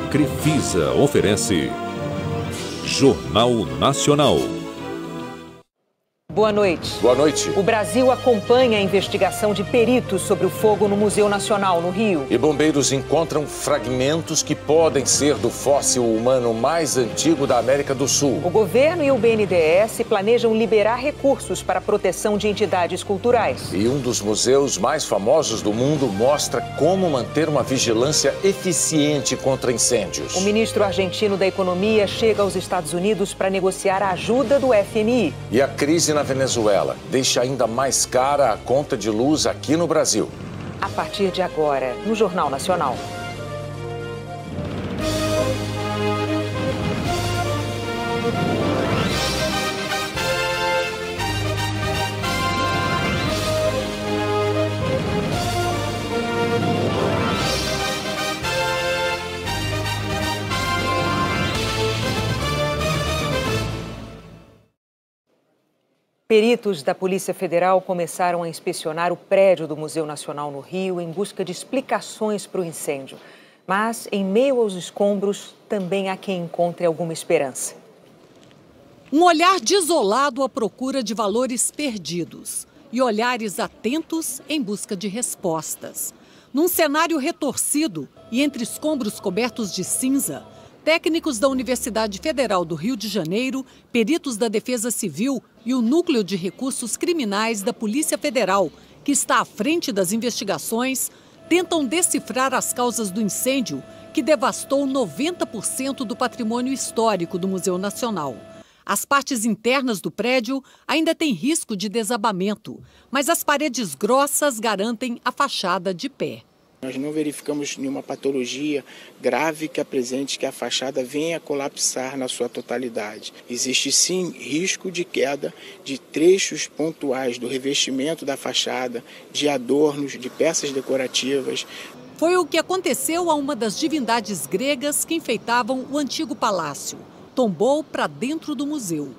Crefisa oferece Jornal Nacional. Boa noite. Boa noite. O Brasil acompanha a investigação de peritos sobre o fogo no Museu Nacional, no Rio. E bombeiros encontram fragmentos que podem ser do fóssil humano mais antigo da América do Sul. O governo e o BNDES planejam liberar recursos para a proteção de entidades culturais. E um dos museus mais famosos do mundo mostra como manter uma vigilância eficiente contra incêndios. O ministro argentino da Economia chega aos Estados Unidos para negociar a ajuda do FMI. E a crise na Venezuela deixa ainda mais cara a conta de luz aqui no Brasil. A partir de agora, no Jornal Nacional. Peritos da Polícia Federal começaram a inspecionar o prédio do Museu Nacional no Rio em busca de explicações para o incêndio. Mas, em meio aos escombros, também há quem encontre alguma esperança. Um olhar desolado à procura de valores perdidos e olhares atentos em busca de respostas. Num cenário retorcido e entre escombros cobertos de cinza, técnicos da Universidade Federal do Rio de Janeiro, peritos da Defesa Civil e o Núcleo de Recursos Criminais da Polícia Federal, que está à frente das investigações, tentam decifrar as causas do incêndio que devastou 90% do patrimônio histórico do Museu Nacional. As partes internas do prédio ainda têm risco de desabamento, mas as paredes grossas garantem a fachada de pé. Nós não verificamos nenhuma patologia grave que apresente que a fachada venha a colapsar na sua totalidade. Existe sim risco de queda de trechos pontuais do revestimento da fachada, de adornos, de peças decorativas. Foi o que aconteceu a uma das divindades gregas que enfeitavam o antigo palácio. Tombou para dentro do museu.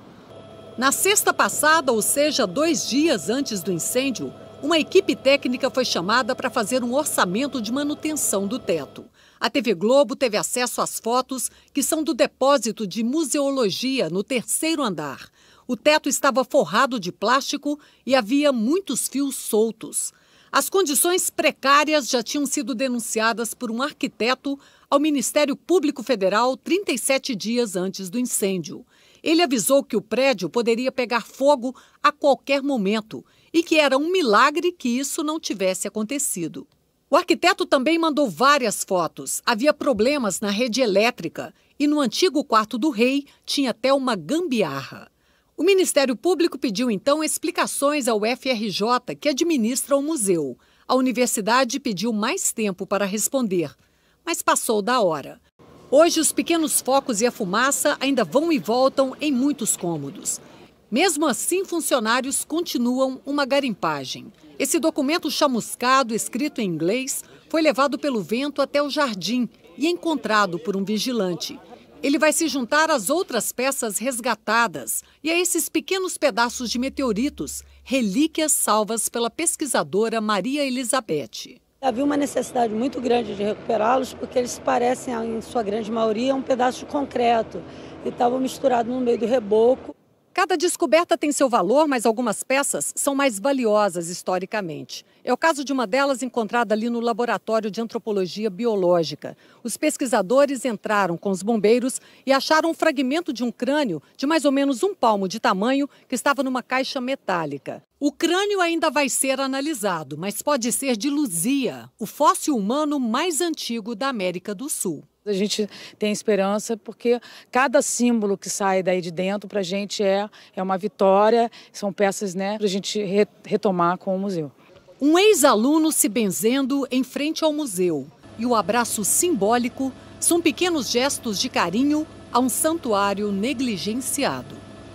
Na sexta passada, ou seja, 2 dias antes do incêndio, uma equipe técnica foi chamada para fazer um orçamento de manutenção do teto. A TV Globo teve acesso às fotos que são do depósito de museologia no 3º andar. O teto estava forrado de plástico e havia muitos fios soltos. As condições precárias já tinham sido denunciadas por um arquiteto ao Ministério Público Federal 37 dias antes do incêndio. Ele avisou que o prédio poderia pegar fogo a qualquer momento e que era um milagre que isso não tivesse acontecido. O arquiteto também mandou várias fotos. Havia problemas na rede elétrica e no antigo quarto do rei tinha até uma gambiarra. O Ministério Público pediu então explicações ao FRJ, que administra o museu. A universidade pediu mais tempo para responder, mas passou da hora. Hoje, os pequenos focos e a fumaça ainda vão e voltam em muitos cômodos. Mesmo assim, funcionários continuam uma garimpagem. Esse documento chamuscado, escrito em inglês, foi levado pelo vento até o jardim e encontrado por um vigilante. Ele vai se juntar às outras peças resgatadas e a esses pequenos pedaços de meteoritos, relíquias salvas pela pesquisadora Maria Elizabeth. Havia uma necessidade muito grande de recuperá-los porque eles parecem, em sua grande maioria, um pedaço de concreto e estavam misturados no meio do reboco. Cada descoberta tem seu valor, mas algumas peças são mais valiosas historicamente. É o caso de uma delas encontrada ali no Laboratório de Antropologia Biológica. Os pesquisadores entraram com os bombeiros e acharam um fragmento de um crânio de mais ou menos 1 palmo de tamanho que estava numa caixa metálica. O crânio ainda vai ser analisado, mas pode ser de Luzia, o fóssil humano mais antigo da América do Sul. A gente tem esperança porque cada símbolo que sai daí de dentro para a gente é uma vitória, são peças, né, para a gente retomar com o museu. Um ex-aluno se benzendo em frente ao museu e o abraço simbólico são pequenos gestos de carinho a um santuário negligenciado.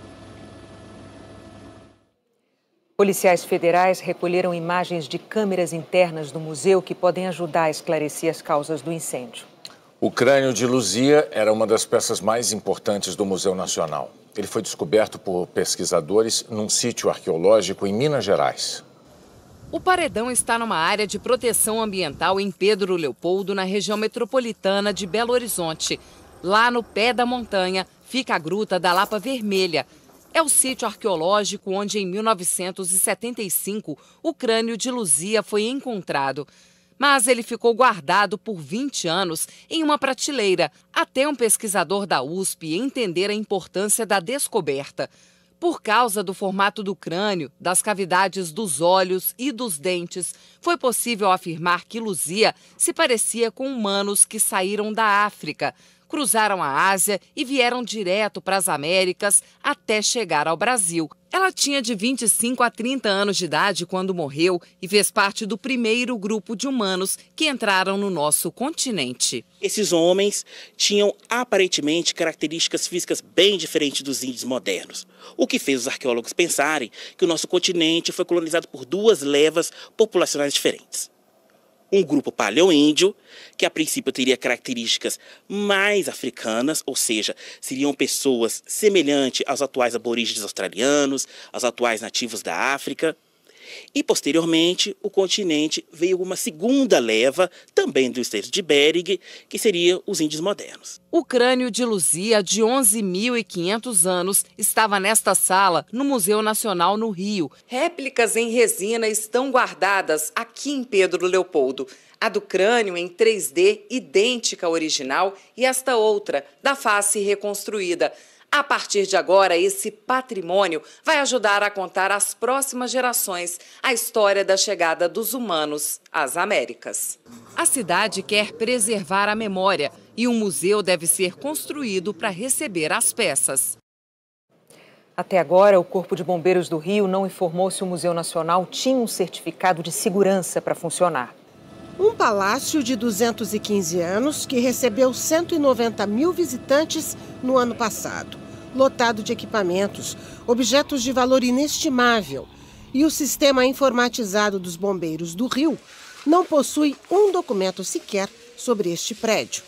Policiais federais recolheram imagens de câmeras internas do museu que podem ajudar a esclarecer as causas do incêndio. O crânio de Luzia era uma das peças mais importantes do Museu Nacional. Ele foi descoberto por pesquisadores num sítio arqueológico em Minas Gerais. O paredão está numa área de proteção ambiental em Pedro Leopoldo, na região metropolitana de Belo Horizonte. Lá no pé da montanha fica a Gruta da Lapa Vermelha. É o sítio arqueológico onde, em 1975, o crânio de Luzia foi encontrado. Mas ele ficou guardado por 20 anos em uma prateleira, até um pesquisador da USP entender a importância da descoberta. Por causa do formato do crânio, das cavidades dos olhos e dos dentes, foi possível afirmar que Luzia se parecia com humanos que saíram da África, cruzaram a Ásia e vieram direto para as Américas até chegar ao Brasil. Ela tinha de 25 a 30 anos de idade quando morreu e fez parte do primeiro grupo de humanos que entraram no nosso continente. Esses homens tinham aparentemente características físicas bem diferentes dos índios modernos, o que fez os arqueólogos pensarem que o nosso continente foi colonizado por duas levas populacionais diferentes. Um grupo paleoíndio, que a princípio teria características mais africanas, ou seja, seriam pessoas semelhantes aos atuais aborígenes australianos, aos atuais nativos da África. E, posteriormente, o continente veio uma segunda leva, também do estreito de Bering, que seria os índios modernos. O crânio de Luzia, de 11.500 anos, estava nesta sala, no Museu Nacional no Rio. Réplicas em resina estão guardadas aqui em Pedro Leopoldo. A do crânio em 3D, idêntica à original, e esta outra, da face reconstruída. A partir de agora, esse patrimônio vai ajudar a contar às próximas gerações a história da chegada dos humanos às Américas. A cidade quer preservar a memória e um museu deve ser construído para receber as peças. Até agora, o Corpo de Bombeiros do Rio não informou se o Museu Nacional tinha um certificado de segurança para funcionar. Um palácio de 215 anos que recebeu 190 mil visitantes no ano passado, lotado de equipamentos, objetos de valor inestimável. E o sistema informatizado dos bombeiros do Rio não possui um documento sequer sobre este prédio.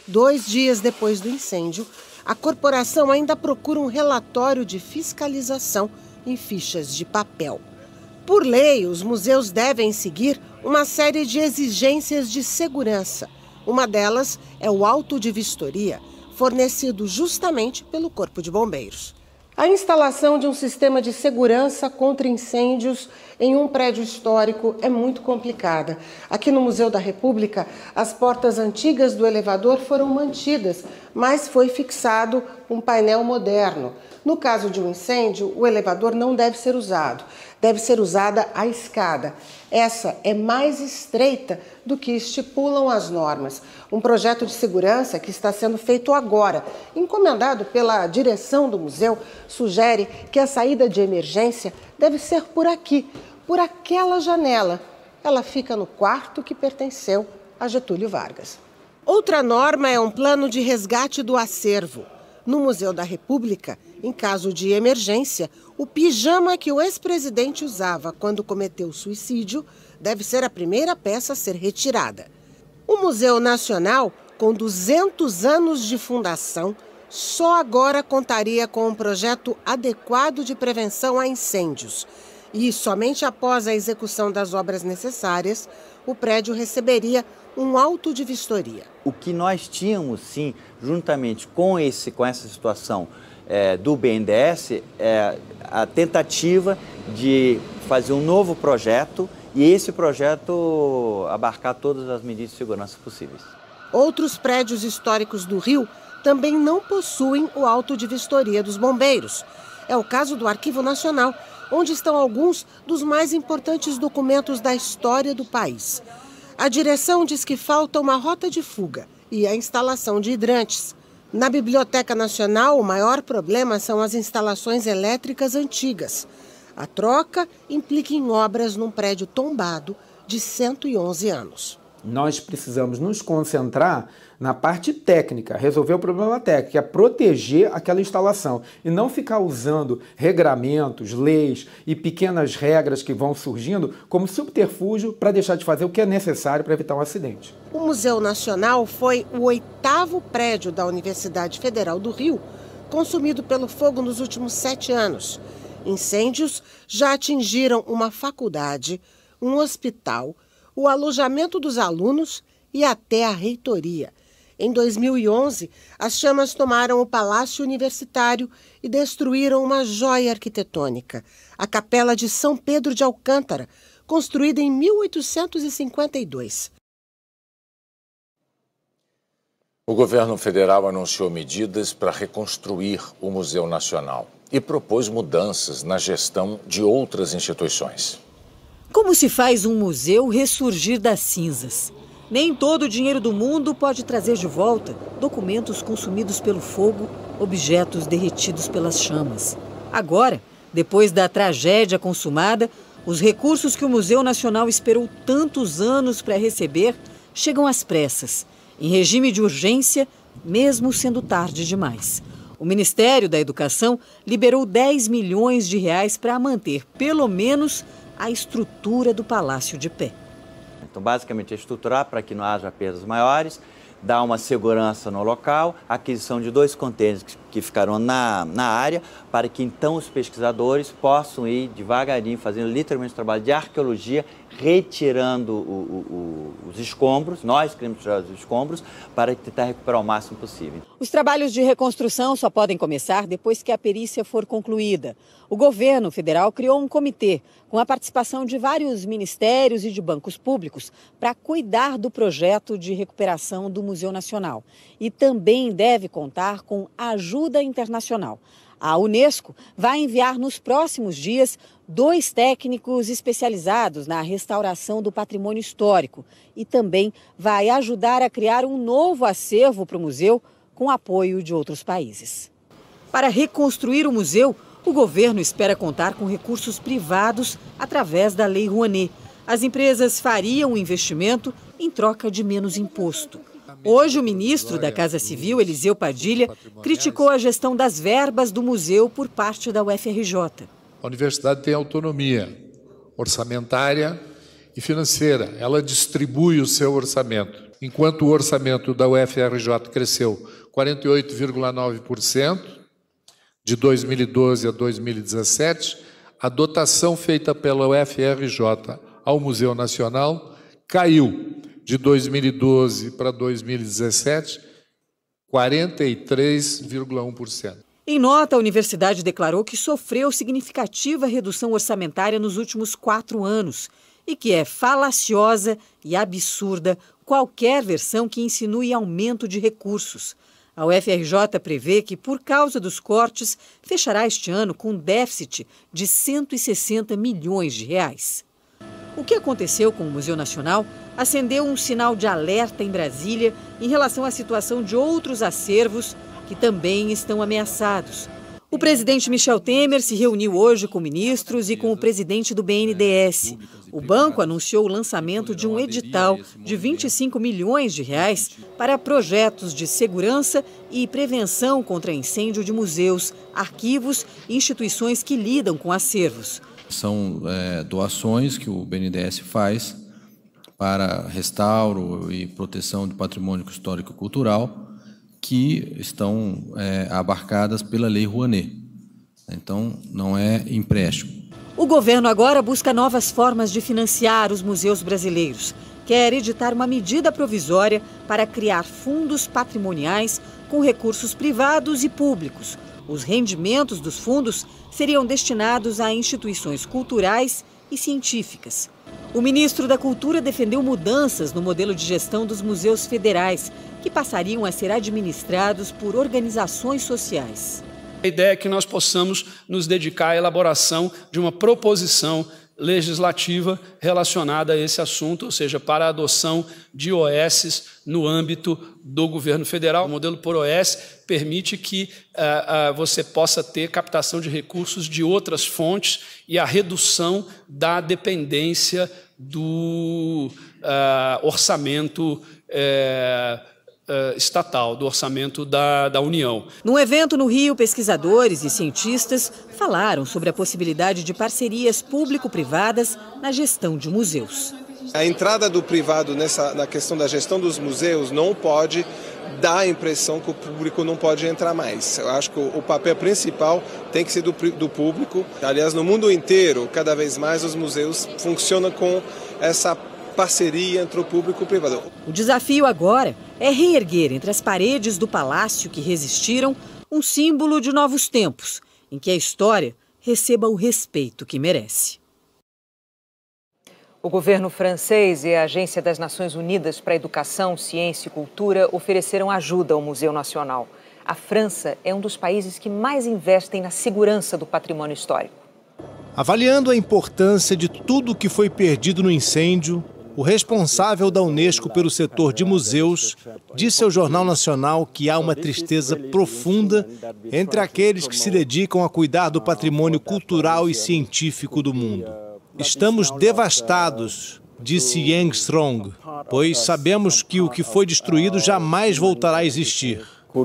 2 dias depois do incêndio, a corporação ainda procura um relatório de fiscalização em fichas de papel. Por lei, os museus devem seguir uma série de exigências de segurança. Uma delas é o auto de vistoria, fornecido justamente pelo Corpo de Bombeiros. A instalação de um sistema de segurança contra incêndios em um prédio histórico é muito complicada. Aqui no Museu da República, as portas antigas do elevador foram mantidas, mas foi fixado um painel moderno. No caso de um incêndio, o elevador não deve ser usado. Deve ser usada a escada. Essa é mais estreita do que estipulam as normas. Um projeto de segurança que está sendo feito agora, encomendado pela direção do museu, sugere que a saída de emergência deve ser por aqui, por aquela janela. Ela fica no quarto que pertenceu a Getúlio Vargas. Outra norma é um plano de resgate do acervo. No Museu da República, em caso de emergência, o pijama que o ex-presidente usava quando cometeu suicídio deve ser a primeira peça a ser retirada. O Museu Nacional, com 200 anos de fundação, só agora contaria com um projeto adequado de prevenção a incêndios. E somente após a execução das obras necessárias, o prédio receberia um auto de vistoria. O que nós tínhamos, sim, juntamente com essa situação do BNDES, é a tentativa de fazer um novo projeto e esse projeto abarcar todas as medidas de segurança possíveis. Outros prédios históricos do Rio também não possuem o auto de vistoria dos bombeiros. É o caso do Arquivo Nacional, onde estão alguns dos mais importantes documentos da história do país. A direção diz que falta uma rota de fuga e a instalação de hidrantes. Na Biblioteca Nacional, o maior problema são as instalações elétricas antigas. A troca implica em obras num prédio tombado de 111 anos. Nós precisamos nos concentrar na parte técnica, resolver o problema técnico, que é proteger aquela instalação e não ficar usando regramentos, leis e pequenas regras que vão surgindo como subterfúgio para deixar de fazer o que é necessário para evitar um acidente. O Museu Nacional foi o 8º prédio da Universidade Federal do Rio consumido pelo fogo nos últimos 7 anos. Incêndios já atingiram uma faculdade, um hospital, o alojamento dos alunos e até a reitoria. Em 2011, as chamas tomaram o Palácio Universitário e destruíram uma joia arquitetônica, a Capela de São Pedro de Alcântara, construída em 1852. O governo federal anunciou medidas para reconstruir o Museu Nacional e propôs mudanças na gestão de outras instituições. Como se faz um museu ressurgir das cinzas? Nem todo o dinheiro do mundo pode trazer de volta documentos consumidos pelo fogo, objetos derretidos pelas chamas. Agora, depois da tragédia consumada, os recursos que o Museu Nacional esperou tantos anos para receber chegam às pressas, em regime de urgência, mesmo sendo tarde demais. O Ministério da Educação liberou 10 milhões de reais para manter, pelo menos, a estrutura do Palácio de pé. Então, basicamente, é estruturar para que não haja perdas maiores, dar uma segurança no local, aquisição de 2 contêineres que ficarão na área, para que então os pesquisadores possam ir devagarinho, fazendo literalmente trabalho de arqueologia, retirando os escombros, nós queremos tirar os escombros, para tentar recuperar o máximo possível. Os trabalhos de reconstrução só podem começar depois que a perícia for concluída. O governo federal criou um comitê com a participação de vários ministérios e de bancos públicos para cuidar do projeto de recuperação do Museu Nacional. E também deve contar com ajuda internacional. A Unesco vai enviar nos próximos dias 2 técnicos especializados na restauração do patrimônio histórico e também vai ajudar a criar um novo acervo para o museu com apoio de outros países. Para reconstruir o museu, o governo espera contar com recursos privados através da Lei Rouanet. As empresas fariam o investimento em troca de menos imposto. Hoje, o ministro da Casa Civil, Eliseu Padilha, criticou a gestão das verbas do museu por parte da UFRJ. A universidade tem autonomia orçamentária e financeira. Ela distribui o seu orçamento. Enquanto o orçamento da UFRJ cresceu 48,9% de 2012 a 2017, a dotação feita pela UFRJ ao Museu Nacional caiu de 2012 para 2017, 43,1%. Em nota, a universidade declarou que sofreu significativa redução orçamentária nos últimos 4 anos e que é falaciosa e absurda qualquer versão que insinue aumento de recursos. A UFRJ prevê que, por causa dos cortes, fechará este ano com um déficit de 160 milhões de reais. O que aconteceu com o Museu Nacional acendeu um sinal de alerta em Brasília em relação à situação de outros acervos que também estão ameaçados. O presidente Michel Temer se reuniu hoje com ministros e com o presidente do BNDES. O banco anunciou o lançamento de um edital de 25 milhões de reais para projetos de segurança e prevenção contra incêndio de museus, arquivos e instituições que lidam com acervos. São doações que o BNDES faz para restauro e proteção do patrimônio histórico e cultural que estão abarcadas pela Lei Rouanet. Então, não é empréstimo. O governo agora busca novas formas de financiar os museus brasileiros. Quer editar uma medida provisória para criar fundos patrimoniais com recursos privados e públicos. Os rendimentos dos fundos seriam destinados a instituições culturais e científicas. O ministro da Cultura defendeu mudanças no modelo de gestão dos museus federais, que passariam a ser administrados por organizações sociais. A ideia é que nós possamos nos dedicar à elaboração de uma proposição legislativa relacionada a esse assunto, ou seja, para a adoção de OS no âmbito do governo federal. O modelo por OS permite que você possa ter captação de recursos de outras fontes e a redução da dependência do orçamento estatal, do orçamento da União. Num evento no Rio, pesquisadores e cientistas falaram sobre a possibilidade de parcerias público-privadas na gestão de museus. A entrada do privado na questão da gestão dos museus não pode dá a impressão que o público não pode entrar mais. Eu acho que o papel principal tem que ser do público. Aliás, no mundo inteiro, cada vez mais os museus funcionam com essa parceria entre o público e o privado. O desafio agora é reerguer entre as paredes do palácio que resistiram um símbolo de novos tempos, em que a história receba o respeito que merece. O governo francês e a Agência das Nações Unidas para a Educação, Ciência e Cultura ofereceram ajuda ao Museu Nacional. A França é um dos países que mais investem na segurança do patrimônio histórico. Avaliando a importância de tudo que foi perdido no incêndio, o responsável da Unesco pelo setor de museus disse ao Jornal Nacional que há uma tristeza profunda entre aqueles que se dedicam a cuidar do patrimônio cultural e científico do mundo. Estamos devastados, disse Yang Strong, pois sabemos que o que foi destruído jamais voltará a existir.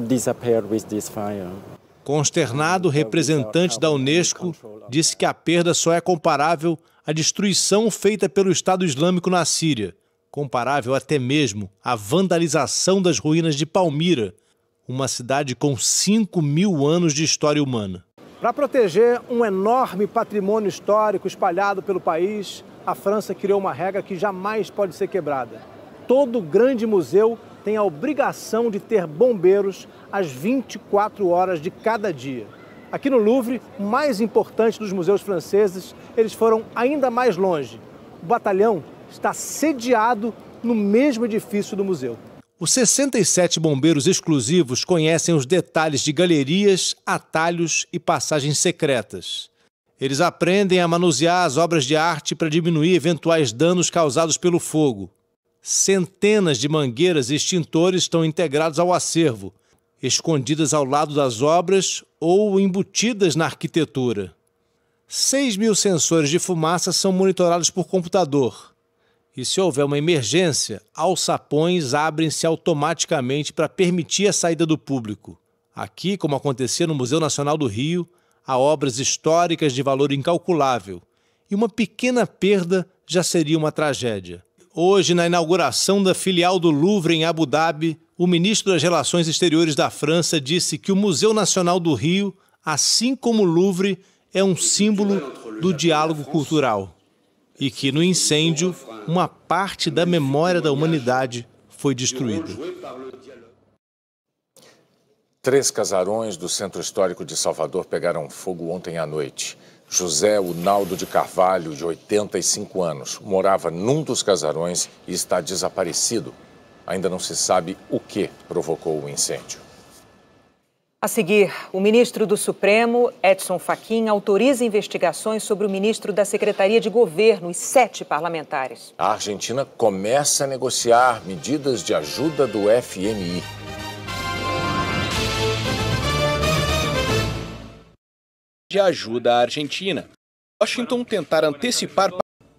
Consternado, o representante da Unesco disse que a perda só é comparável à destruição feita pelo Estado Islâmico na Síria, comparável até mesmo à vandalização das ruínas de Palmira, uma cidade com 5.000 anos de história humana. Para proteger um enorme patrimônio histórico espalhado pelo país, a França criou uma regra que jamais pode ser quebrada. Todo grande museu tem a obrigação de ter bombeiros às 24 horas de cada dia. Aqui no Louvre, o mais importante dos museus franceses, eles foram ainda mais longe. O batalhão está sediado no mesmo edifício do museu. Os 67 bombeiros exclusivos conhecem os detalhes de galerias, atalhos e passagens secretas. Eles aprendem a manusear as obras de arte para diminuir eventuais danos causados pelo fogo. Centenas de mangueiras e extintores estão integrados ao acervo, escondidas ao lado das obras ou embutidas na arquitetura. 6.000 sensores de fumaça são monitorados por computador. E se houver uma emergência, alçapões abrem-se automaticamente para permitir a saída do público. Aqui, como acontecia no Museu Nacional do Rio, há obras históricas de valor incalculável. E uma pequena perda já seria uma tragédia. Hoje, na inauguração da filial do Louvre em Abu Dhabi, o ministro das Relações Exteriores da França disse que o Museu Nacional do Rio, assim como o Louvre, é um símbolo do diálogo cultural. E que, no incêndio, uma parte da memória da humanidade foi destruída. 3 casarões do Centro Histórico de Salvador pegaram fogo ontem à noite. José Unaldo de Carvalho, de 85 anos, morava num dos casarões e está desaparecido. Ainda não se sabe o que provocou o incêndio. A seguir, o ministro do Supremo, Edson Fachin, autoriza investigações sobre o ministro da Secretaria de Governo e 7 parlamentares. A Argentina começa a negociar medidas de ajuda do FMI. De ajuda à Argentina. Washington tentar antecipar.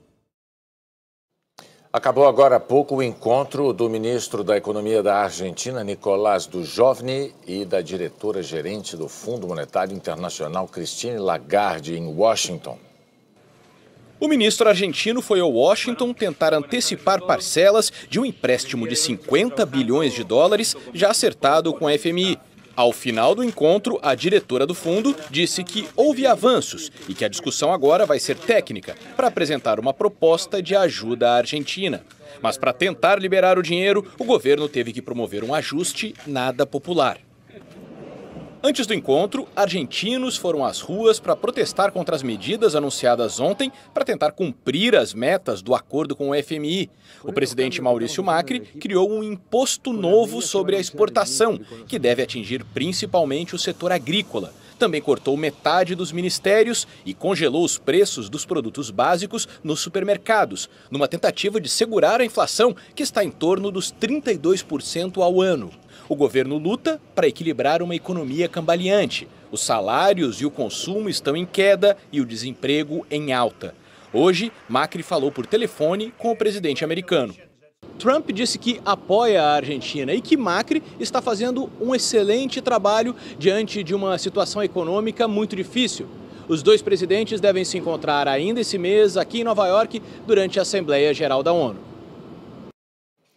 Acabou agora há pouco o encontro do ministro da Economia da Argentina, Nicolás Dujovne, e da diretora-gerente do Fundo Monetário Internacional, Christine Lagarde, em Washington. O ministro argentino foi ao Washington tentar antecipar parcelas de um empréstimo de 50 bilhões de dólares já acertado com a FMI. Ao final do encontro, a diretora do fundo disse que houve avanços e que a discussão agora vai ser técnica para apresentar uma proposta de ajuda à Argentina. Mas para tentar liberar o dinheiro, o governo teve que promover um ajuste nada popular. Antes do encontro, argentinos foram às ruas para protestar contra as medidas anunciadas ontem para tentar cumprir as metas do acordo com o FMI. O presidente Maurício Macri criou um imposto novo sobre a exportação, que deve atingir principalmente o setor agrícola. Também cortou metade dos ministérios e congelou os preços dos produtos básicos nos supermercados, numa tentativa de segurar a inflação, que está em torno dos 32% ao ano. O governo luta para equilibrar uma economia cambaleante. Os salários e o consumo estão em queda e o desemprego em alta. Hoje, Macri falou por telefone com o presidente americano. Trump disse que apoia a Argentina e que Macri está fazendo um excelente trabalho diante de uma situação econômica muito difícil. Os dois presidentes devem se encontrar ainda esse mês aqui em Nova York durante a Assembleia Geral da ONU.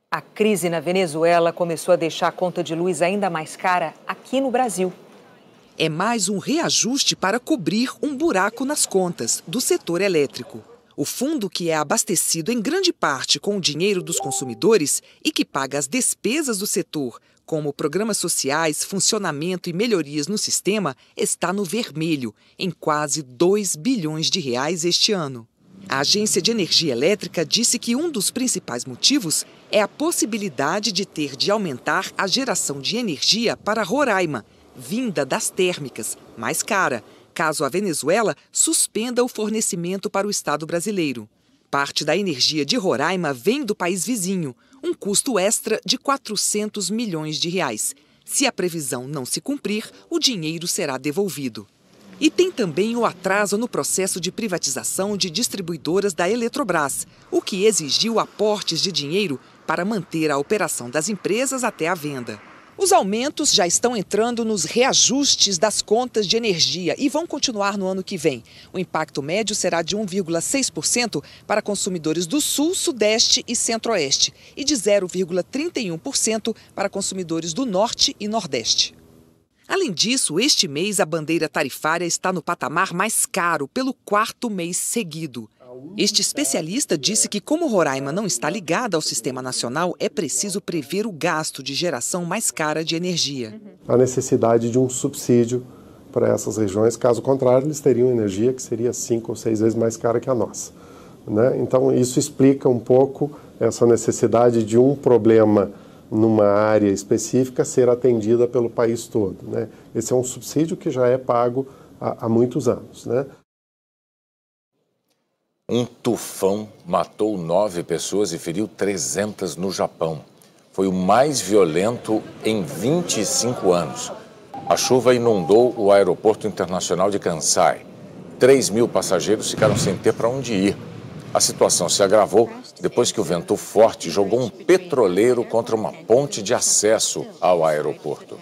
A crise na Venezuela começou a deixar a conta de luz ainda mais cara aqui no Brasil. É mais um reajuste para cobrir um buraco nas contas do setor elétrico. O fundo, que é abastecido em grande parte com o dinheiro dos consumidores e que paga as despesas do setor, como programas sociais, funcionamento e melhorias no sistema, está no vermelho, em quase 2 bilhões de reais este ano. A Agência de Energia Elétrica disse que um dos principais motivos é a possibilidade de ter de aumentar a geração de energia para Roraima, vinda das térmicas, mais cara, caso a Venezuela suspenda o fornecimento para o Estado brasileiro. Parte da energia de Roraima vem do país vizinho, um custo extra de 400 milhões de reais. Se a previsão não se cumprir, o dinheiro será devolvido. E tem também o atraso no processo de privatização de distribuidoras da Eletrobras, o que exigiu aportes de dinheiro para manter a operação das empresas até a venda. Os aumentos já estão entrando nos reajustes das contas de energia e vão continuar no ano que vem. O impacto médio será de 1,6% para consumidores do Sul, Sudeste e Centro-Oeste e de 0,31% para consumidores do Norte e Nordeste. Além disso, este mês a bandeira tarifária está no patamar mais caro pelo 4º mês seguido. Este especialista disse que, como Roraima não está ligada ao sistema nacional, é preciso prever o gasto de geração mais cara de energia. A necessidade de um subsídio para essas regiões, caso contrário, eles teriam energia que seria 5 ou 6 vezes mais cara que a nossa, né? Então, isso explica um pouco essa necessidade de um problema numa área específica ser atendida pelo país todo, né? Esse é um subsídio que já é pago há muitos anos, né? Um tufão matou 9 pessoas e feriu 300 no Japão. Foi o mais violento em 25 anos. A chuva inundou o aeroporto internacional de Kansai. 3.000 passageiros ficaram sem ter para onde ir. A situação se agravou depois que o vento forte jogou um petroleiro contra uma ponte de acesso ao aeroporto.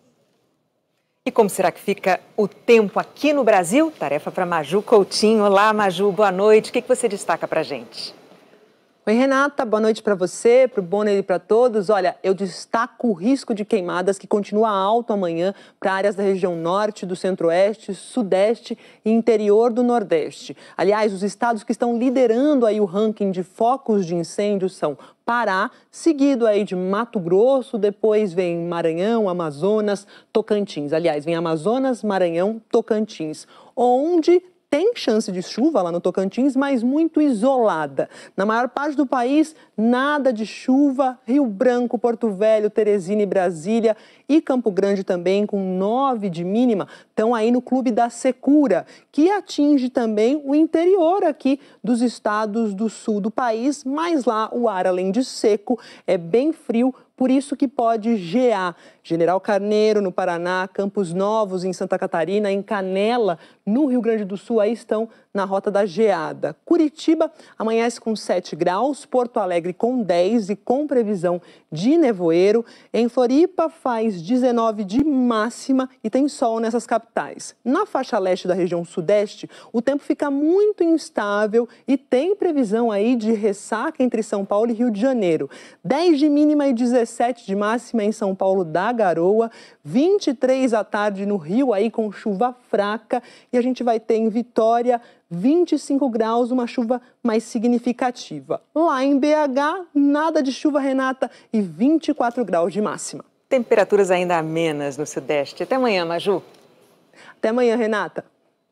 E como será que fica o tempo aqui no Brasil? Tarefa para Maju Coutinho. Olá, Maju, boa noite. O que você destaca para a gente? Oi, Renata, boa noite para você, para o Bonner e para todos. Olha, eu destaco o risco de queimadas que continua alto amanhã para áreas da região norte, do centro-oeste, sudeste e interior do nordeste. Aliás, os estados que estão liderando aí o ranking de focos de incêndio são Pará, seguido aí de Mato Grosso, depois vem Maranhão, Amazonas, Tocantins. Aliás, vem Amazonas, Maranhão, Tocantins, onde tem chance de chuva lá no Tocantins, mas muito isolada. Na maior parte do país, nada de chuva. Rio Branco, Porto Velho, Teresina e Brasília e Campo Grande também, com 9 de mínima, estão aí no clube da secura, que atinge também o interior aqui dos estados do sul do país, mas lá o ar, além de seco, é bem frio, por isso que pode gear. General Carneiro, no Paraná, Campos Novos, em Santa Catarina, em Canela, no Rio Grande do Sul, aí estão na rota da geada. Curitiba amanhece com 7 graus, Porto Alegre com 10 e com previsão de nevoeiro. Em Floripa faz 19 de máxima e tem sol nessas capitais. Na faixa leste da região sudeste, o tempo fica muito instável e tem previsão aí de ressaca entre São Paulo e Rio de Janeiro. 10 de mínima e 17 de máxima em São Paulo da Garoa, 23 à tarde no Rio aí com chuva fraca e a gente vai ter em Vitória 25 graus, uma chuva mais significativa. Lá em BH, nada de chuva, Renata, e 24 graus de máxima. Temperaturas ainda amenas no sudeste. Até amanhã, Maju. Até amanhã, Renata.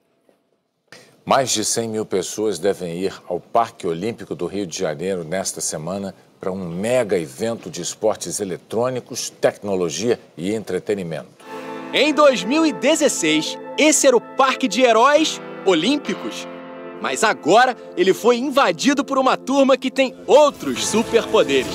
Mais de 100 mil pessoas devem ir ao Parque Olímpico do Rio de Janeiro nesta semana para um mega evento de esportes eletrônicos, tecnologia e entretenimento. Em 2016, esse era o Parque de Heróis Olímpicos. Mas agora ele foi invadido por uma turma que tem outros superpoderes.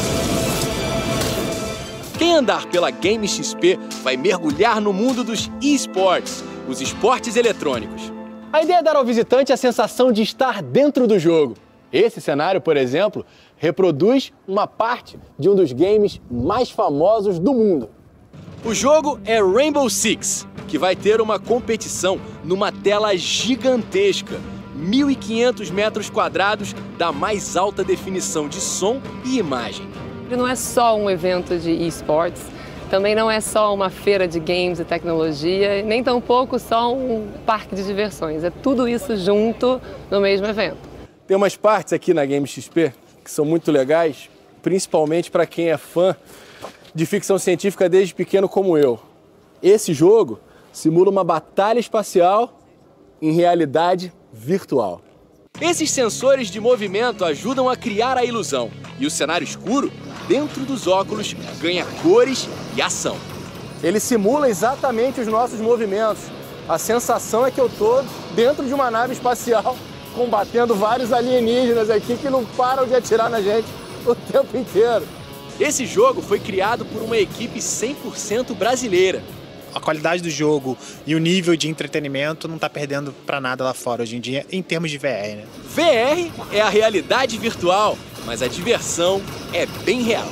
Quem andar pela Game XP vai mergulhar no mundo dos eSports, os esportes eletrônicos. A ideia é dar ao visitante a sensação de estar dentro do jogo. Esse cenário, por exemplo, reproduz uma parte de um dos games mais famosos do mundo. O jogo é Rainbow Six, que vai ter uma competição numa tela gigantesca, 1.500 metros quadrados da mais alta definição de som e imagem. Não é só um evento de esportes, também não é só uma feira de games e tecnologia, nem tampouco só um parque de diversões. É tudo isso junto no mesmo evento. Tem umas partes aqui na Game XP que são muito legais, principalmente para quem é fã de ficção científica desde pequeno como eu. Esse jogo simula uma batalha espacial em realidade virtual. Esses sensores de movimento ajudam a criar a ilusão. E o cenário escuro, dentro dos óculos, ganha cores e ação. Ele simula exatamente os nossos movimentos. A sensação é que eu estou dentro de uma nave espacial combatendo vários alienígenas aqui que não param de atirar na gente o tempo inteiro. Esse jogo foi criado por uma equipe 100% brasileira. A qualidade do jogo e o nível de entretenimento não está perdendo para nada lá fora hoje em dia, em termos de VR, né? VR é a realidade virtual, mas a diversão é bem real.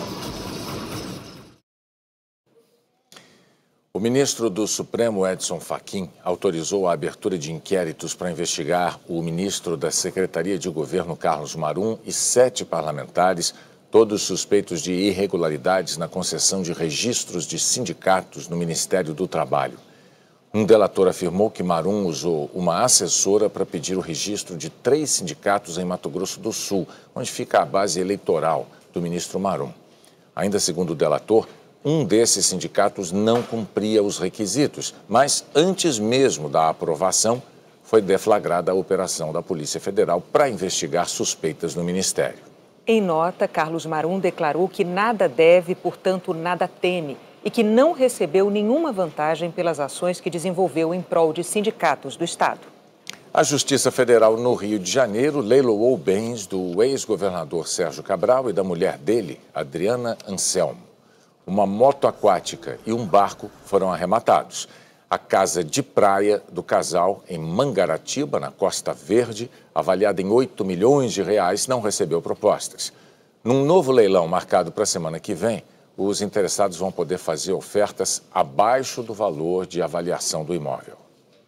O ministro do Supremo, Edson Fachin, autorizou a abertura de inquéritos para investigar o ministro da Secretaria de Governo, Carlos Marum, e 7 parlamentares, todos suspeitos de irregularidades na concessão de registros de sindicatos no Ministério do Trabalho. Um delator afirmou que Marum usou uma assessora para pedir o registro de 3 sindicatos em Mato Grosso do Sul, onde fica a base eleitoral do ministro Marum. Ainda segundo o delator, um desses sindicatos não cumpria os requisitos, mas antes mesmo da aprovação, foi deflagrada a operação da Polícia Federal para investigar suspeitas no Ministério. Em nota, Carlos Marum declarou que nada deve, portanto nada teme, e que não recebeu nenhuma vantagem pelas ações que desenvolveu em prol de sindicatos do Estado. A Justiça Federal no Rio de Janeiro leiloou bens do ex-governador Sérgio Cabral e da mulher dele, Adriana Anselmo. Uma moto aquática e um barco foram arrematados. A casa de praia do casal, em Mangaratiba, na Costa Verde, avaliada em 8 milhões de reais, não recebeu propostas. Num novo leilão marcado para a semana que vem, os interessados vão poder fazer ofertas abaixo do valor de avaliação do imóvel.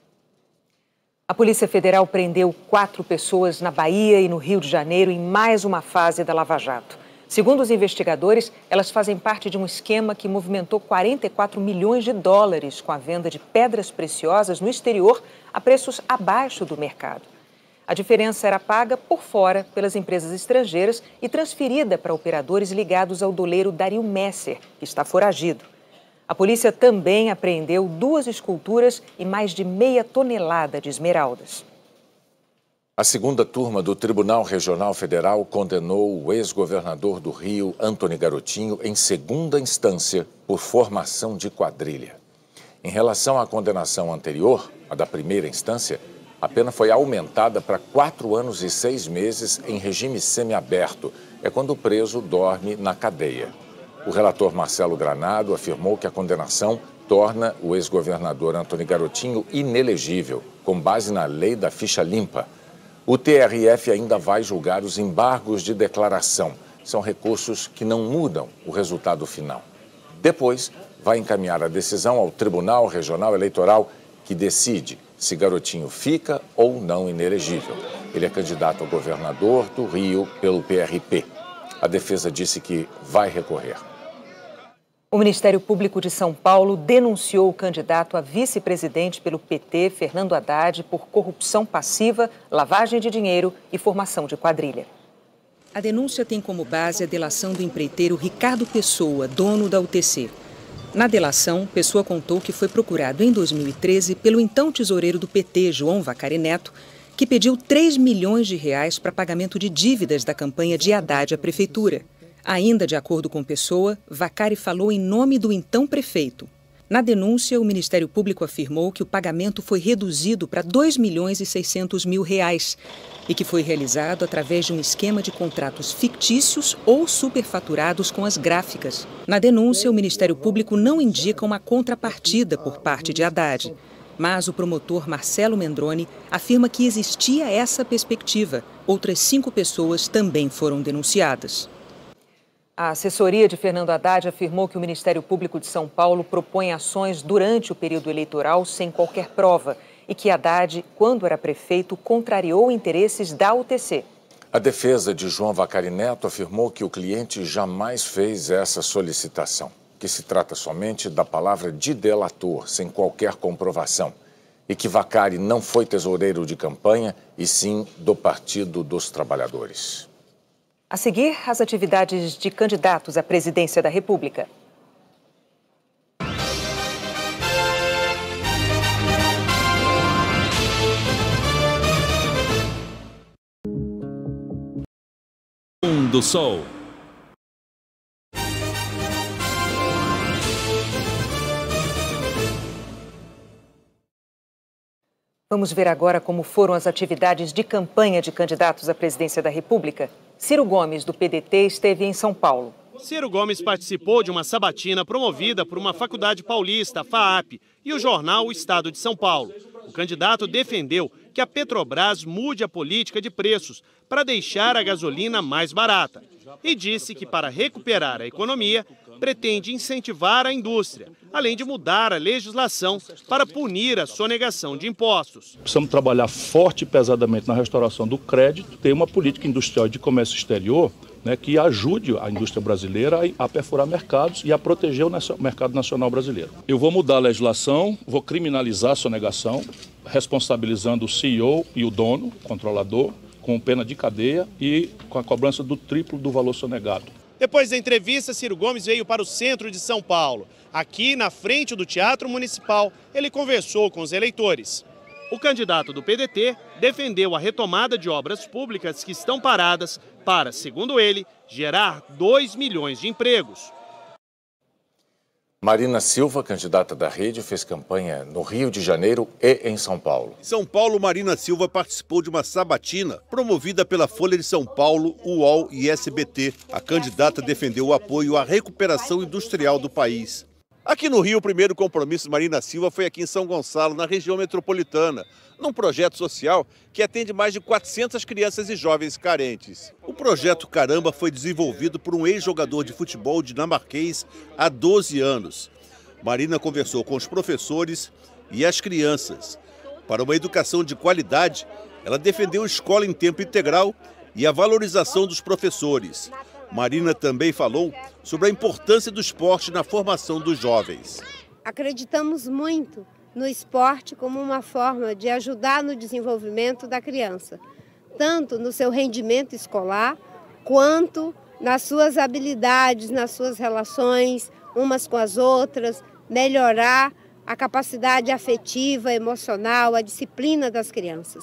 A Polícia Federal prendeu 4 pessoas na Bahia e no Rio de Janeiro em mais uma fase da Lava Jato. Segundo os investigadores, elas fazem parte de um esquema que movimentou 44 milhões de dólares com a venda de pedras preciosas no exterior a preços abaixo do mercado. A diferença era paga por fora pelas empresas estrangeiras e transferida para operadores ligados ao doleiro Dario Messer, que está foragido. A polícia também apreendeu 2 esculturas e mais de meia tonelada de esmeraldas. A segunda turma do Tribunal Regional Federal condenou o ex-governador do Rio, Antony Garotinho, em segunda instância por formação de quadrilha. Em relação à condenação anterior, a da primeira instância, a pena foi aumentada para 4 anos e 6 meses em regime semiaberto. É quando o preso dorme na cadeia. O relator Marcelo Granado afirmou que a condenação torna o ex-governador Antony Garotinho inelegível, com base na lei da ficha limpa. O TRF ainda vai julgar os embargos de declaração. São recursos que não mudam o resultado final. Depois, vai encaminhar a decisão ao Tribunal Regional Eleitoral, que decide se Garotinho fica ou não inelegível. Ele é candidato a governador do Rio pelo PRP. A defesa disse que vai recorrer. O Ministério Público de São Paulo denunciou o candidato a vice-presidente pelo PT, Fernando Haddad, por corrupção passiva, lavagem de dinheiro e formação de quadrilha. A denúncia tem como base a delação do empreiteiro Ricardo Pessoa, dono da UTC. Na delação, Pessoa contou que foi procurado em 2013 pelo então tesoureiro do PT, João Vacari Neto, que pediu 3 milhões de reais para pagamento de dívidas da campanha de Haddad à prefeitura. Ainda de acordo com Pessoa, Vacari falou em nome do então prefeito. Na denúncia, o Ministério Público afirmou que o pagamento foi reduzido para 2 milhões e 600 mil reais e que foi realizado através de um esquema de contratos fictícios ou superfaturados com as gráficas. Na denúncia, o Ministério Público não indica uma contrapartida por parte de Haddad, mas o promotor Marcelo Mendrone afirma que existia essa perspectiva. Outras 5 pessoas também foram denunciadas. A assessoria de Fernando Haddad afirmou que o Ministério Público de São Paulo propõe ações durante o período eleitoral sem qualquer prova e que Haddad, quando era prefeito, contrariou interesses da UTC. A defesa de João Vacari Neto afirmou que o cliente jamais fez essa solicitação, que se trata somente da palavra de delator, sem qualquer comprovação, e que Vacari não foi tesoureiro de campanha, e sim do Partido dos Trabalhadores. A seguir, as atividades de candidatos à presidência da República. Do Sol. Vamos ver agora como foram as atividades de campanha de candidatos à presidência da República. Ciro Gomes, do PDT, esteve em São Paulo. Ciro Gomes participou de uma sabatina promovida por uma faculdade paulista, a FAAP, e o jornal O Estado de São Paulo. O candidato defendeu que a Petrobras mude a política de preços para deixar a gasolina mais barata. E disse que, para recuperar a economia, pretende incentivar a indústria, além de mudar a legislação para punir a sonegação de impostos. Precisamos trabalhar forte e pesadamente na restauração do crédito, ter uma política industrial de comércio exterior, né, que ajude a indústria brasileira a perfurar mercados e a proteger o mercado nacional brasileiro. Eu vou mudar a legislação, vou criminalizar a sonegação, responsabilizando o CEO e o dono, o controlador, com pena de cadeia e com a cobrança do triplo do valor sonegado. Depois da entrevista, Ciro Gomes veio para o centro de São Paulo. Aqui, na frente do Teatro Municipal, ele conversou com os eleitores. O candidato do PDT defendeu a retomada de obras públicas que estão paradas para, segundo ele, gerar 2 milhões de empregos. Marina Silva, candidata da Rede, fez campanha no Rio de Janeiro e em São Paulo. Em São Paulo, Marina Silva participou de uma sabatina promovida pela Folha de São Paulo, UOL e SBT. A candidata defendeu o apoio à recuperação industrial do país. Aqui no Rio, o primeiro compromisso de Marina Silva foi aqui em São Gonçalo, na região metropolitana, num projeto social que atende mais de 400 crianças e jovens carentes. O projeto Caramba foi desenvolvido por um ex-jogador de futebol dinamarquês há 12 anos. Marina conversou com os professores e as crianças. Para uma educação de qualidade, ela defendeu escola em tempo integral e a valorização dos professores. Marina também falou sobre a importância do esporte na formação dos jovens. Acreditamos muito no esporte como uma forma de ajudar no desenvolvimento da criança, tanto no seu rendimento escolar, quanto nas suas habilidades, nas suas relações umas com as outras, melhorar a capacidade afetiva, emocional, a disciplina das crianças.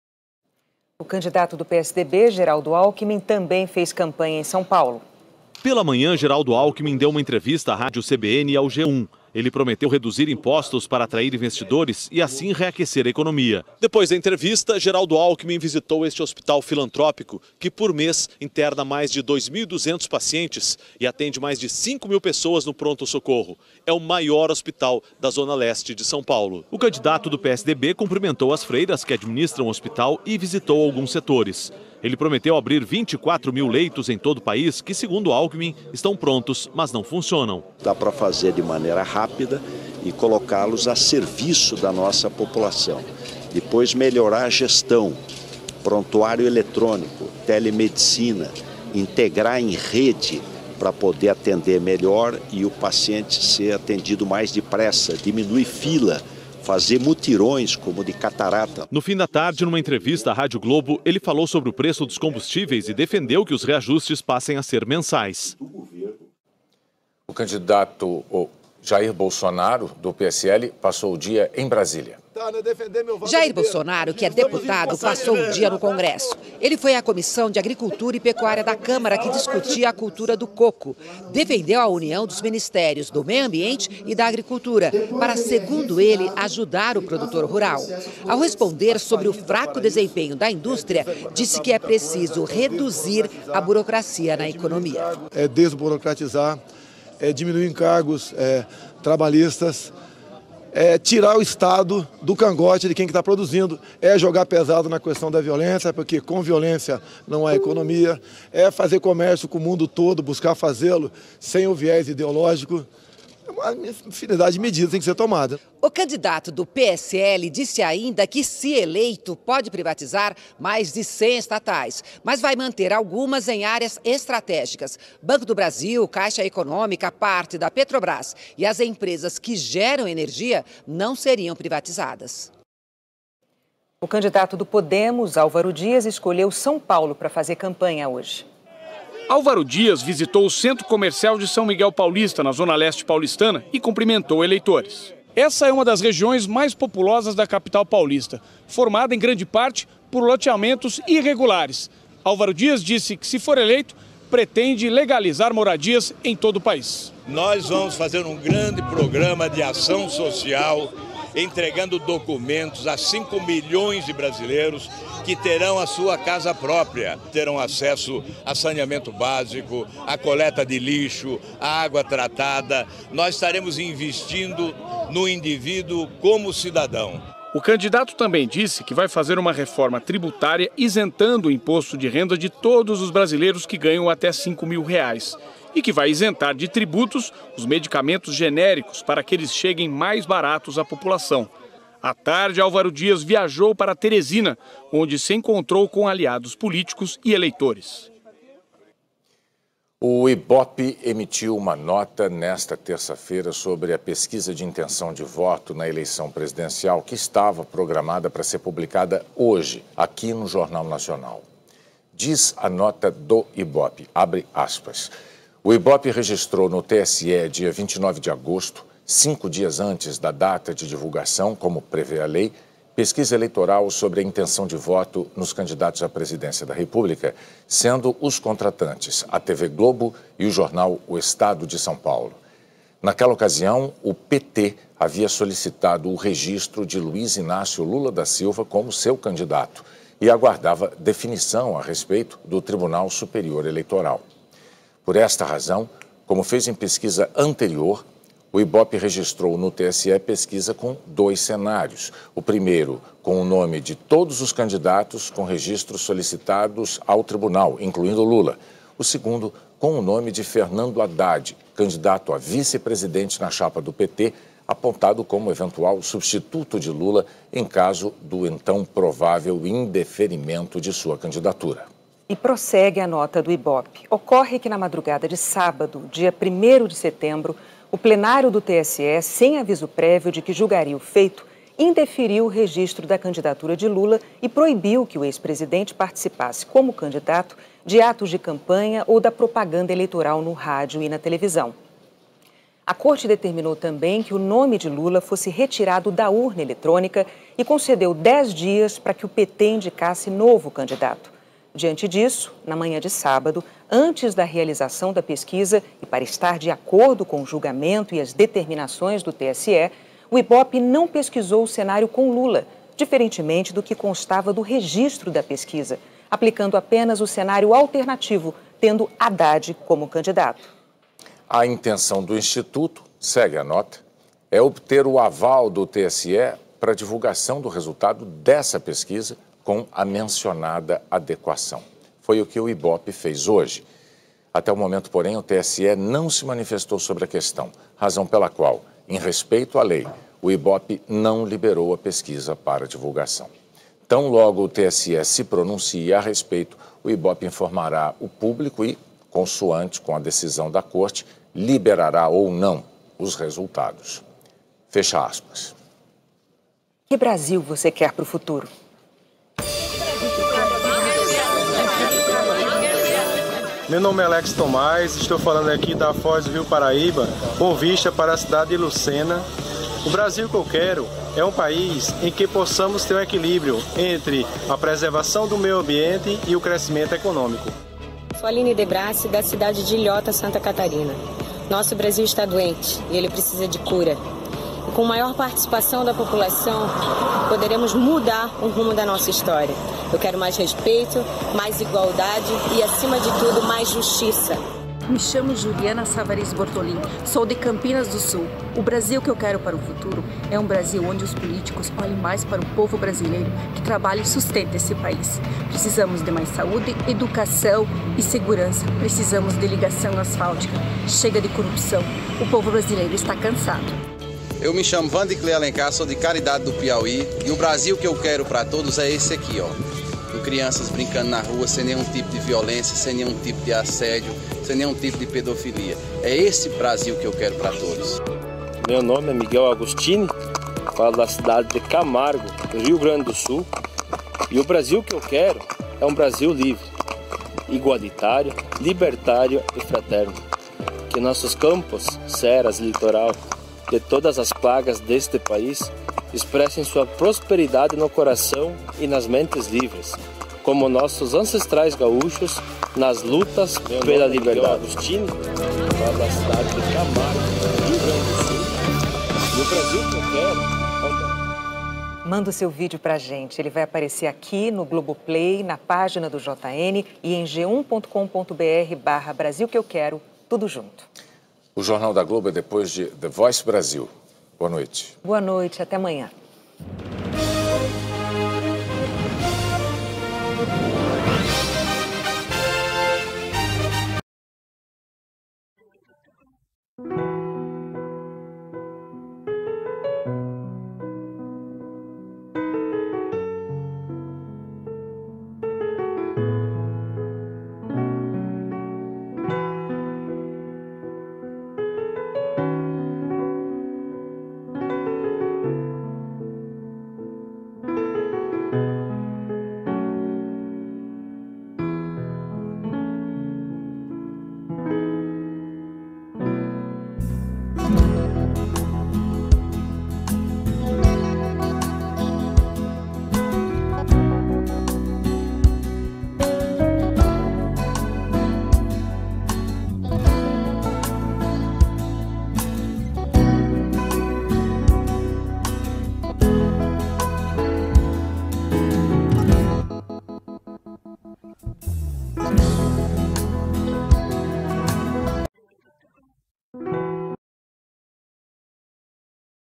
O candidato do PSDB, Geraldo Alckmin, também fez campanha em São Paulo. Pela manhã, Geraldo Alckmin deu uma entrevista à Rádio CBN e ao G1. Ele prometeu reduzir impostos para atrair investidores e assim reaquecer a economia. Depois da entrevista, Geraldo Alckmin visitou este hospital filantrópico que por mês interna mais de 2.200 pacientes e atende mais de 5.000 pessoas no pronto-socorro. É o maior hospital da Zona Leste de São Paulo. O candidato do PSDB cumprimentou as freiras que administram o hospital e visitou alguns setores. Ele prometeu abrir 24 mil leitos em todo o país que, segundo Alckmin, estão prontos, mas não funcionam. Dá para fazer de maneira rápida e colocá-los a serviço da nossa população. Depois melhorar a gestão, prontuário eletrônico, telemedicina, integrar em rede para poder atender melhor e o paciente ser atendido mais depressa, diminuir fila, fazer mutirões como de catarata. No fim da tarde, numa entrevista à Rádio Globo, ele falou sobre o preço dos combustíveis e defendeu que os reajustes passem a ser mensais. O candidato Jair Bolsonaro, do PSL, passou o dia em Brasília. Jair Bolsonaro, que é deputado, passou o dia no Congresso. Ele foi à Comissão de Agricultura e Pecuária da Câmara, que discutia a cultura do coco. Defendeu a união dos ministérios do Meio Ambiente e da Agricultura, para, segundo ele, ajudar o produtor rural. Ao responder sobre o fraco desempenho da indústria, disse que é preciso reduzir a burocracia na economia. É desburocratizar, é diminuir encargos trabalhistas, é tirar o Estado do cangote de quem está produzindo, é jogar pesado na questão da violência, porque com violência não há economia, é fazer comércio com o mundo todo, buscar fazê-lo sem o viés ideológico, Uma infinidade de medidas tem que ser tomada. O candidato do PSL disse ainda que, se eleito, pode privatizar mais de 100 estatais, mas vai manter algumas em áreas estratégicas. Banco do Brasil, Caixa Econômica, parte da Petrobras e as empresas que geram energia não seriam privatizadas. O candidato do Podemos, Álvaro Dias, escolheu São Paulo para fazer campanha hoje. Álvaro Dias visitou o Centro Comercial de São Miguel Paulista, na Zona Leste paulistana, e cumprimentou eleitores. Essa é uma das regiões mais populosas da capital paulista, formada em grande parte por loteamentos irregulares. Álvaro Dias disse que, se for eleito, pretende legalizar moradias em todo o país. Nós vamos fazer um grande programa de ação social, entregando documentos a 5 milhões de brasileiros que terão a sua casa própria, terão acesso a saneamento básico, a coleta de lixo, a água tratada. Nós estaremos investindo no indivíduo como cidadão. O candidato também disse que vai fazer uma reforma tributária isentando o imposto de renda de todos os brasileiros que ganham até R$5 mil e que vai isentar de tributos os medicamentos genéricos para que eles cheguem mais baratos à população. À tarde, Álvaro Dias viajou para Teresina, onde se encontrou com aliados políticos e eleitores. O IBOPE emitiu uma nota nesta terça-feira sobre a pesquisa de intenção de voto na eleição presidencial que estava programada para ser publicada hoje, aqui no Jornal Nacional. Diz a nota do IBOPE, abre aspas, o IBOPE registrou no TSE, dia 29 de agosto, 5 dias antes da data de divulgação, como prevê a lei, pesquisa eleitoral sobre a intenção de voto nos candidatos à presidência da República, sendo os contratantes a TV Globo e o jornal O Estado de São Paulo. Naquela ocasião, o PT havia solicitado o registro de Luiz Inácio Lula da Silva como seu candidato e aguardava definição a respeito do Tribunal Superior Eleitoral. Por esta razão, como fez em pesquisa anterior, o IBOPE registrou no TSE pesquisa com 2 cenários. O primeiro, com o nome de todos os candidatos com registros solicitados ao tribunal, incluindo Lula. O segundo, com o nome de Fernando Haddad, candidato a vice-presidente na chapa do PT, apontado como eventual substituto de Lula em caso do então provável indeferimento de sua candidatura. E prossegue a nota do IBOPE. Ocorre que na madrugada de sábado, dia 1º de setembro, o plenário do TSE, sem aviso prévio de que julgaria o feito, indeferiu o registro da candidatura de Lula e proibiu que o ex-presidente participasse como candidato de atos de campanha ou da propaganda eleitoral no rádio e na televisão. A Corte determinou também que o nome de Lula fosse retirado da urna eletrônica e concedeu 10 dias para que o PT indicasse novo candidato. Diante disso, na manhã de sábado, antes da realização da pesquisa e para estar de acordo com o julgamento e as determinações do TSE, o IBOPE não pesquisou o cenário com Lula, diferentemente do que constava do registro da pesquisa, aplicando apenas o cenário alternativo, tendo Haddad como candidato. A intenção do Instituto, segue a nota, é obter o aval do TSE para a divulgação do resultado dessa pesquisa com a mencionada adequação. Foi o que o IBOPE fez hoje. Até o momento, porém, o TSE não se manifestou sobre a questão, razão pela qual, em respeito à lei, o IBOPE não liberou a pesquisa para divulgação. Tão logo o TSE se pronuncie a respeito, o IBOPE informará o público e, consoante com a decisão da Corte, liberará ou não os resultados. Fecha aspas. Que Brasil você quer para o futuro? Meu nome é Alex Tomás, estou falando aqui da Foz do Rio Paraíba, com vista para a cidade de Lucena. O Brasil que eu quero é um país em que possamos ter um equilíbrio entre a preservação do meio ambiente e o crescimento econômico. Sou Aline De Brassi, da cidade de Ilhota, Santa Catarina. Nosso Brasil está doente e ele precisa de cura. E com maior participação da população, poderemos mudar o rumo da nossa história. Eu quero mais respeito, mais igualdade e, acima de tudo, mais justiça. Me chamo Juliana Savaris Bortolin, sou de Campinas do Sul. O Brasil que eu quero para o futuro é um Brasil onde os políticos olhem mais para o povo brasileiro que trabalha e sustenta esse país. Precisamos de mais saúde, educação e segurança. Precisamos de ligação asfáltica. Chega de corrupção. O povo brasileiro está cansado. Eu me chamo Vandiclé Alencar, sou de Caridade do Piauí e o Brasil que eu quero para todos é esse aqui, ó. Com crianças brincando na rua sem nenhum tipo de violência, sem nenhum tipo de assédio, sem nenhum tipo de pedofilia. É esse Brasil que eu quero para todos. Meu nome é Miguel Agostini, falo da cidade de Camargo, no Rio Grande do Sul. E o Brasil que eu quero é um Brasil livre, igualitário, libertário e fraterno. Que nossos campos, serras, litoral, de todas as plagas deste país, expressem sua prosperidade no coração e nas mentes livres, como nossos ancestrais gaúchos nas lutas pela liberdade. Agostinho, da cidade de Camargo, Rio Grande do Sul. E o Brasil que eu quero. Manda o seu vídeo pra gente. Ele vai aparecer aqui no Globoplay, na página do JN e em g1.com.br/Brasil que eu quero, tudo junto. O Jornal da Globo é depois de The Voice Brasil. Boa noite. Boa noite, até amanhã.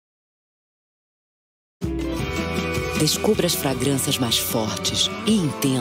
Descubra as fragrâncias mais fortes e intensas.